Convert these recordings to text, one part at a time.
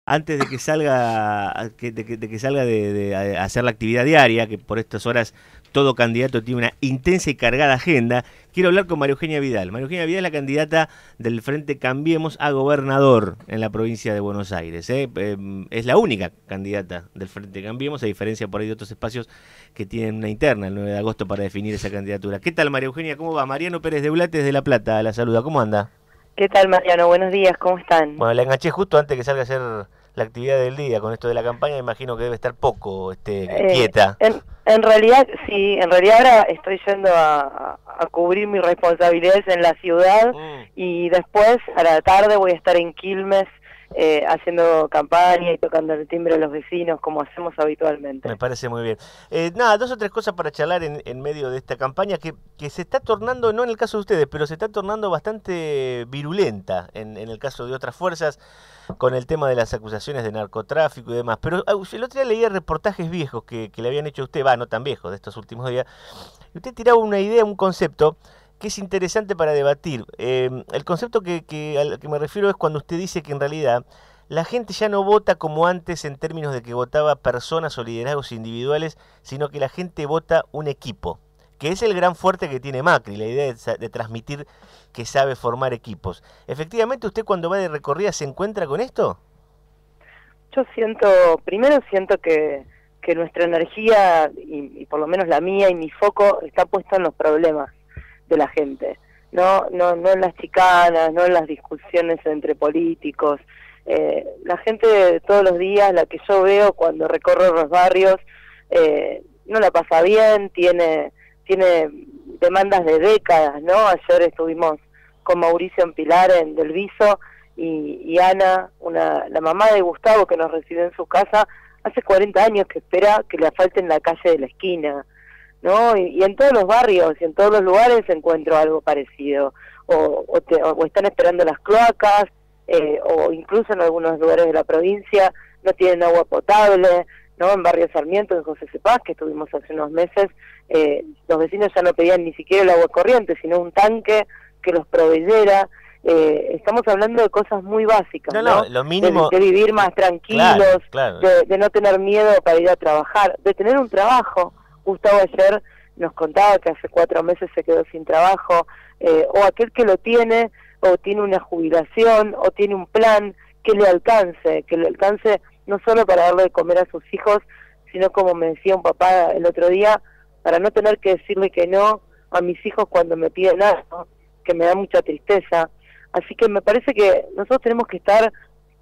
antes de que salga, de que salga de hacer la actividad diaria, que por estas horas todo candidato tiene una intensa y cargada agenda, quiero hablar con María Eugenia Vidal. María Eugenia Vidal es la candidata del Frente Cambiemos a gobernador en la provincia de Buenos Aires. Es la única candidata del Frente Cambiemos, a diferencia por ahí de otros espacios que tienen una interna el 9 de agosto para definir esa candidatura. ¿Qué tal, María Eugenia? ¿Cómo va? Mariano Pérez de Blates de La Plata la saluda. ¿Cómo anda? ¿Qué tal, Mariano? Buenos días, ¿cómo están? Bueno, la enganché justo antes que salga a hacer la actividad del día con esto de la campaña. Me imagino que debe estar poco quieta. En realidad, sí, en realidad ahora estoy yendo a cubrir mis responsabilidades en la ciudad y después a la tarde voy a estar en Quilmes haciendo campaña y tocando el timbre a los vecinos como hacemos habitualmente. Me parece muy bien. Nada, dos o tres cosas para charlar en medio de esta campaña que se está tornando, no en el caso de ustedes, pero se está tornando bastante virulenta en el caso de otras fuerzas con el tema de las acusaciones de narcotráfico y demás. Pero el otro día leía reportajes viejos que le habían hecho a usted, no tan viejos, de estos últimos días, y usted tiraba una idea, un concepto que es interesante para debatir. El concepto al que me refiero es cuando usted dice que en realidad la gente ya no vota como antes en términos de que votaba personas o liderazgos individuales, sino que la gente vota un equipo, que es el gran fuerte que tiene Macri, la idea de transmitir que sabe formar equipos. ¿Efectivamente usted cuando va de recorrida se encuentra con esto? Yo primero siento que nuestra energía, y por lo menos la mía y mi foco, está puesto en los problemas de la gente, no en las chicanas, no en las discusiones entre políticos. La gente todos los días, la que yo veo cuando recorro los barrios, no la pasa bien, tiene demandas de décadas, ¿no? Ayer estuvimos con Mauricio en Pilar, en Del Viso, y Ana, la mamá de Gustavo, que nos recibió en su casa, hace 40 años que espera que le asfalten la calle de la esquina, ¿no? Y en todos los barrios y en todos los lugares encuentro algo parecido, o están esperando las cloacas, o incluso en algunos lugares de la provincia no tienen agua potable, ¿no? En Barrio Sarmiento, en José Cepaz, que estuvimos hace unos meses, los vecinos ya no pedían ni siquiera el agua corriente, sino un tanque que los proveyera. Estamos hablando de cosas muy básicas, ¿no? Lo mínimo, de vivir más tranquilos, claro. De no tener miedo para ir a trabajar, de tener un trabajo. Gustavo ayer nos contaba que hace 4 meses se quedó sin trabajo, o aquel que lo tiene, o tiene una jubilación, o tiene un plan que le alcance no solo para darle de comer a sus hijos, sino, como me decía un papá el otro día, para no tener que decirle que no a mis hijos cuando me piden algo, que me da mucha tristeza. Así que me parece que nosotros tenemos que estar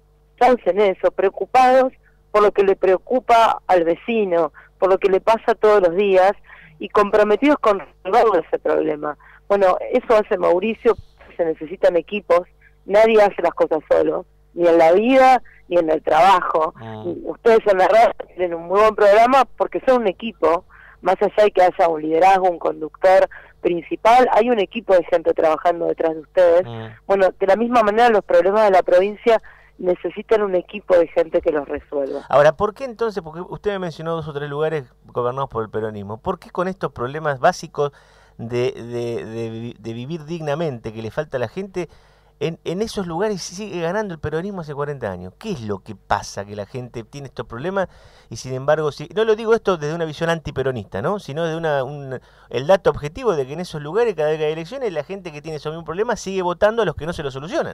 en eso, preocupados por lo que le preocupa al vecino, por lo que le pasa todos los días, y comprometidos con resolver ese problema. Bueno, eso hace Mauricio. Se necesitan equipos, nadie hace las cosas solo, ni en la vida ni en el trabajo. Ustedes en la radio tienen un muy buen programa porque son un equipo, más allá de que haya un liderazgo, un conductor principal, hay un equipo de gente trabajando detrás de ustedes. Bueno, de la misma manera los problemas de la provincia necesitan un equipo de gente que los resuelva. Ahora, ¿por qué entonces, porque usted me mencionó 2 o 3 lugares gobernados por el peronismo, ¿por qué con estos problemas básicos de vivir dignamente que le falta a la gente, en esos lugares sigue ganando el peronismo hace 40 años? ¿Qué es lo que pasa que la gente tiene estos problemas y sin embargo, no lo digo esto desde una visión antiperonista, ¿no? Sino de el dato objetivo de que en esos lugares, cada vez que hay elecciones, la gente que tiene esos mismos problemas sigue votando a los que no se lo solucionan?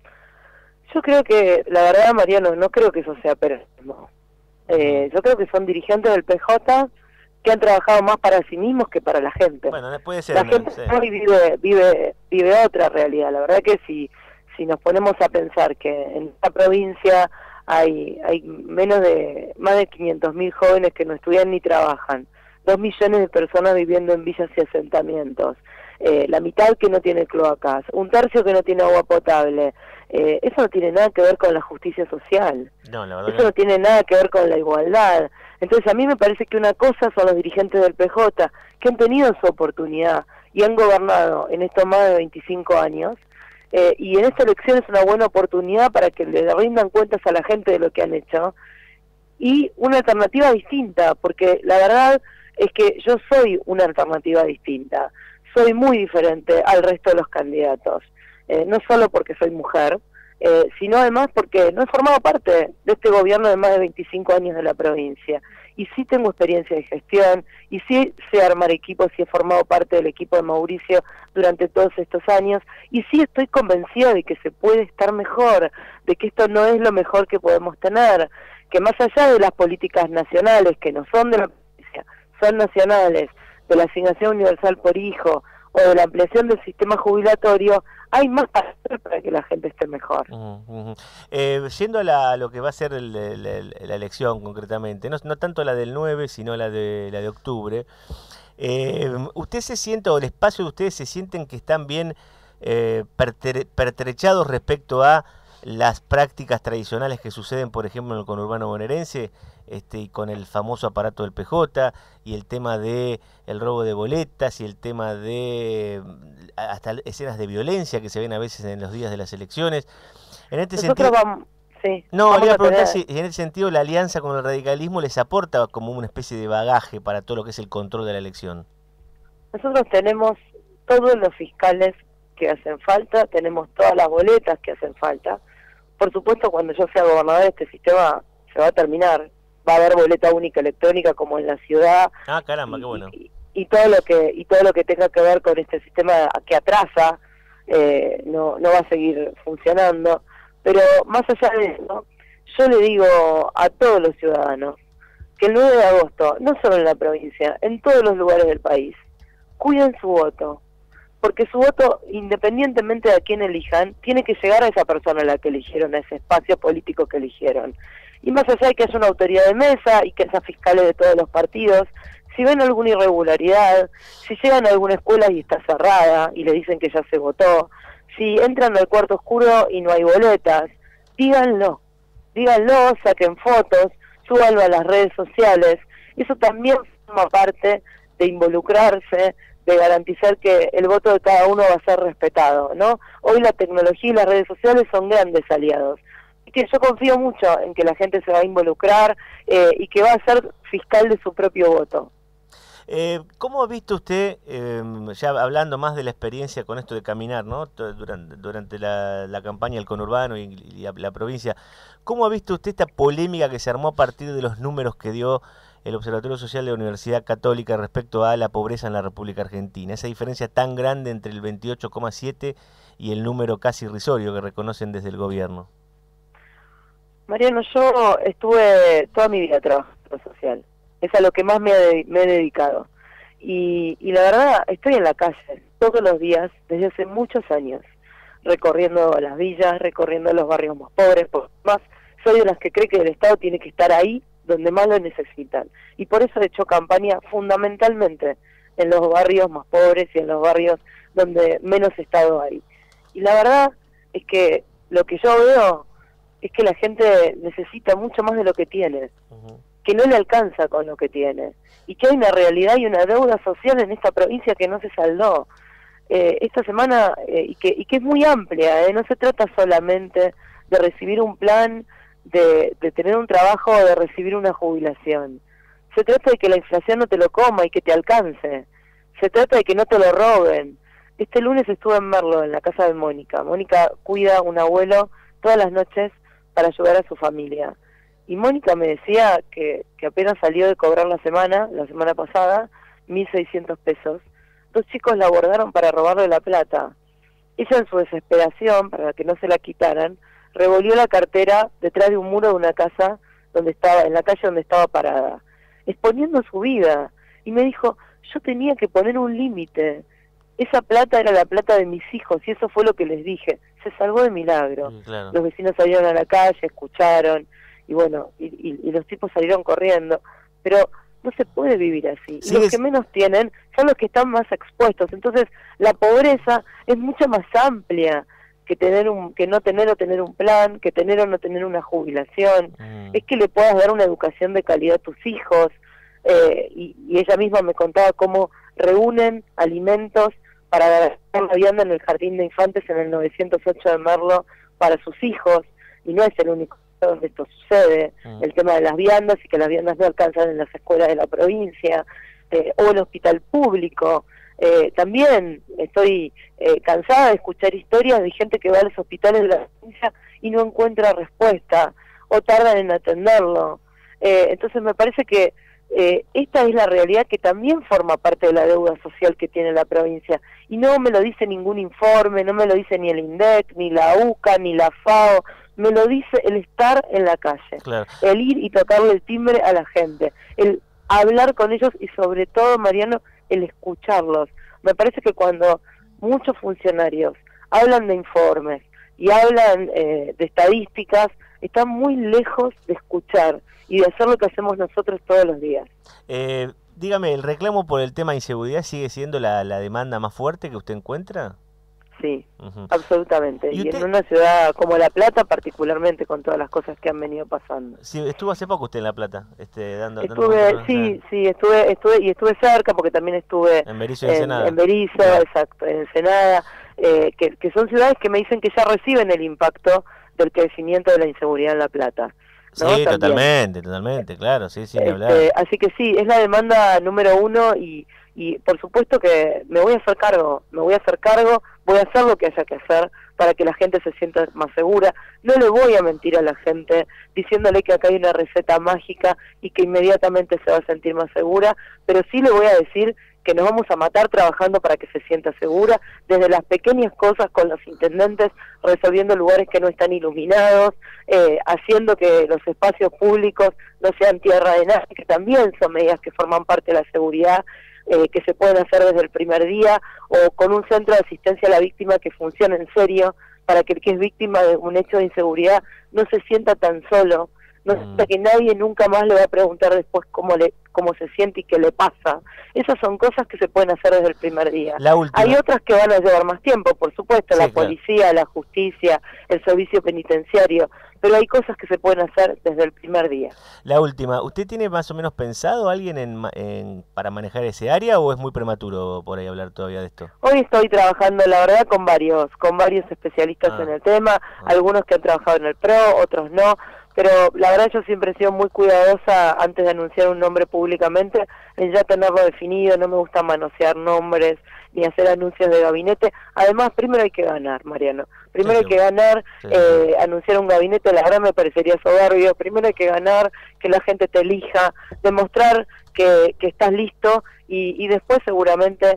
Yo creo que, la verdad, Mariano, no creo que eso sea peronismo. Yo creo que son dirigentes del PJ que han trabajado más para sí mismos que para la gente. Bueno, puede ser. La gente hoy vive otra realidad. La verdad que si nos ponemos a pensar que en esta provincia hay más de 500.000 jóvenes que no estudian ni trabajan, 2 millones de personas viviendo en villas y asentamientos, la mitad que no tiene cloacas, 1/3 que no tiene agua potable, eso no tiene nada que ver con la justicia social. No, la verdad eso no tiene nada que ver con la igualdad. Entonces a mí me parece que una cosa son los dirigentes del PJ, que han tenido su oportunidad y han gobernado en estos más de 25 años, y en esta elección es una buena oportunidad para que le rindan cuentas a la gente de lo que han hecho, y una alternativa distinta, porque la verdad es que yo soy una alternativa distinta, soy muy diferente al resto de los candidatos, no solo porque soy mujer, sino además porque no he formado parte de este gobierno de más de 25 años de la provincia. Y sí tengo experiencia de gestión, y sí sé armar equipos, y he formado parte del equipo de Mauricio durante todos estos años, y sí estoy convencida de que se puede estar mejor, de que esto no es lo mejor que podemos tener, que más allá de las políticas nacionales, que no son de la provincia, son nacionales, de la asignación universal por hijo, o de la ampliación del sistema jubilatorio, hay más para hacer para que la gente esté mejor. Yendo a lo que va a ser la elección concretamente, no tanto la del 9, sino la de octubre, ¿usted se siente, o el espacio de ustedes se sienten que están bien pertrechados respecto a las prácticas tradicionales que suceden, por ejemplo, en el conurbano bonaerense, y con el famoso aparato del PJ, y el tema de el robo de boletas, y el tema de hasta escenas de violencia que se ven a veces en los días de las elecciones? En este sentido, sí, no, le iba a preguntar si en ese sentido la alianza con el radicalismo les aporta como una especie de bagaje para todo lo que es el control de la elección. Nosotros tenemos todos los fiscales que hacen falta, tenemos todas las boletas que hacen falta. Por supuesto, cuando yo sea gobernador, este sistema se va a terminar. Va a haber boleta única electrónica como en la ciudad. Ah, caramba, qué bueno. Y todo lo que tenga que ver con este sistema que atrasa, no va a seguir funcionando. Pero más allá de eso, yo le digo a todos los ciudadanos que el 9 de agosto, no solo en la provincia, en todos los lugares del país, cuiden su voto. Porque su voto, independientemente de a quién elijan, tiene que llegar a esa persona a la que eligieron, a ese espacio político que eligieron. Y más allá de que haya una autoridad de mesa y que haya fiscales de todos los partidos, si ven alguna irregularidad, si llegan a alguna escuela y está cerrada y le dicen que ya se votó, si entran al cuarto oscuro y no hay boletas, díganlo, saquen fotos, súbanlo a las redes sociales. Eso también forma parte de involucrarse, de garantizar que el voto de cada uno va a ser respetado, ¿no? Hoy la tecnología y las redes sociales son grandes aliados. Y que yo confío mucho en que la gente se va a involucrar y que va a ser fiscal de su propio voto. ¿Cómo ha visto usted, ya hablando más de la experiencia con esto de caminar, ¿no? Durante la campaña del conurbano y la provincia, ¿cómo ha visto usted esta polémica que se armó a partir de los números que dio el Observatorio Social de la Universidad Católica respecto a la pobreza en la República Argentina? Esa diferencia tan grande entre el 28,7 y el número casi irrisorio que reconocen desde el gobierno. Mariano, yo estuve toda mi vida trabajando social. Es a lo que más me he dedicado. Y la verdad, estoy en la calle todos los días, desde hace muchos años, recorriendo las villas, recorriendo los barrios más pobres, por más soy de las que cree que el Estado tiene que estar ahí donde más lo necesitan. Y por eso he hecho campaña fundamentalmente en los barrios más pobres y en los barrios donde menos Estado hay. Y la verdad es que lo que yo veo es que la gente necesita mucho más de lo que tiene, que no le alcanza con lo que tiene, y que hay una realidad y una deuda social en esta provincia que no se saldó. Esta semana, y que es muy amplia, no se trata solamente de recibir un plan, de tener un trabajo o de recibir una jubilación. Se trata de que la inflación no te lo coma y que te alcance. Se trata de que no te lo roben. Este lunes estuve en Merlo, en la casa de Mónica. Mónica cuida a un abuelo todas las noches para ayudar a su familia. Y Mónica me decía que apenas salió de cobrar la semana pasada, 1.600 pesos. 2 chicos la abordaron para robarle la plata. Ella, en su desesperación, para que no se la quitaran, revolvió la cartera detrás de un muro de una casa donde estaba, en la calle donde estaba parada, exponiendo su vida. Y me dijo, yo tenía que poner un límite. Esa plata era la plata de mis hijos y eso fue lo que les dije. Se salvó de milagro. Claro. Los vecinos salieron a la calle, escucharon, y bueno, y los tipos salieron corriendo. Pero no se puede vivir así. Y los que menos tienen son los que están más expuestos. Entonces, la pobreza es mucho más amplia que que no tener o tener un plan, que tener o no tener una jubilación. Es que le puedas dar una educación de calidad a tus hijos. Y ella misma me contaba cómo reúnen alimentos para dar la vianda en el jardín de infantes en el 908 de Merlo para sus hijos, y no es el único donde esto sucede, el tema de las viandas y que las viandas no alcanzan en las escuelas de la provincia, o el hospital público, También estoy cansada de escuchar historias de gente que va a los hospitales de la provincia y no encuentra respuesta o tardan en atenderlo. Entonces me parece que esta es la realidad que también forma parte de la deuda social que tiene la provincia. Y no me lo dice ningún informe, no me lo dice ni el INDEC, ni la UCA, ni la FAO, me lo dice el estar en la calle, Claro. el ir y tocarle el timbre a la gente, el hablar con ellos y sobre todo, Mariano, el escucharlos. Me parece que cuando muchos funcionarios hablan de informes y hablan de estadísticas, están muy lejos de escuchar y de hacer lo que hacemos nosotros todos los días. Dígame, ¿el reclamo por el tema de inseguridad sigue siendo la demanda más fuerte que usted encuentra? Sí, absolutamente. ¿Y en una ciudad como La Plata, particularmente, con todas las cosas que han venido pasando. Sí, estuvo hace poco usted en La Plata, dando estuve cerca, porque también estuve en Berisso y Ensenada. En Berisso, exacto, en Ensenada, que son ciudades que me dicen que ya reciben el impacto del crecimiento de la inseguridad en La Plata, ¿no? Sí, También. totalmente, claro, sí, ni hablar. Así que sí, es la demanda número uno y por supuesto que me voy a hacer cargo, voy a hacer lo que haya que hacer para que la gente se sienta más segura. No le voy a mentir a la gente diciéndole que acá hay una receta mágica y que inmediatamente se va a sentir más segura, pero sí le voy a decir que nos vamos a matar trabajando para que se sienta segura, desde las pequeñas cosas con los intendentes, resolviendo lugares que no están iluminados, haciendo que los espacios públicos no sean tierra de nadie, que también son medidas que forman parte de la seguridad, que se pueden hacer desde el primer día, o con un centro de asistencia a la víctima que funcione en serio, para que el que es víctima de un hecho de inseguridad no se sienta tan solo, no sienta que nadie nunca más le va a preguntar después cómo se siente y qué le pasa. Esas son cosas que se pueden hacer desde el primer día. Hay otras que van a llevar más tiempo, por supuesto, la policía, la justicia, el servicio penitenciario, pero hay cosas que se pueden hacer desde el primer día. La última, ¿usted tiene más o menos pensado a alguien para manejar ese área o es muy prematuro por ahí hablar todavía de esto? Hoy estoy trabajando, la verdad, con varios especialistas en el tema, algunos que han trabajado en el PRO, otros no, pero la verdad yo siempre he sido muy cuidadosa antes de anunciar un nombre públicamente, en ya tenerlo definido. No me gusta manosear nombres ni hacer anuncios de gabinete. Además, primero hay que ganar, Mariano. Primero hay que ganar, anunciar un gabinete, la verdad me parecería soberbio. Primero hay que ganar, que la gente te elija, demostrar que estás listo y después seguramente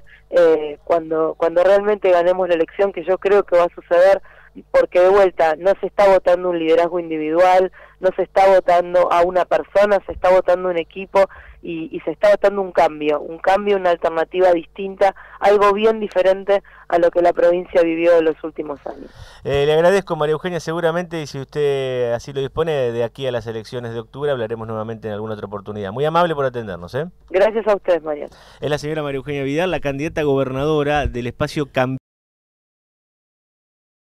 cuando realmente ganemos la elección, que yo creo que va a suceder, porque de vuelta no se está votando un liderazgo individual, no se está votando a una persona, se está votando un equipo y se está votando un cambio, una alternativa distinta, algo bien diferente a lo que la provincia vivió en los últimos años. Le agradezco, María Eugenia, seguramente, y si usted así lo dispone, de aquí a las elecciones de octubre hablaremos nuevamente en alguna otra oportunidad. Muy amable por atendernos. Gracias a ustedes, María. Es la señora María Eugenia Vidal, la candidata a gobernadora del espacio Cambiemos.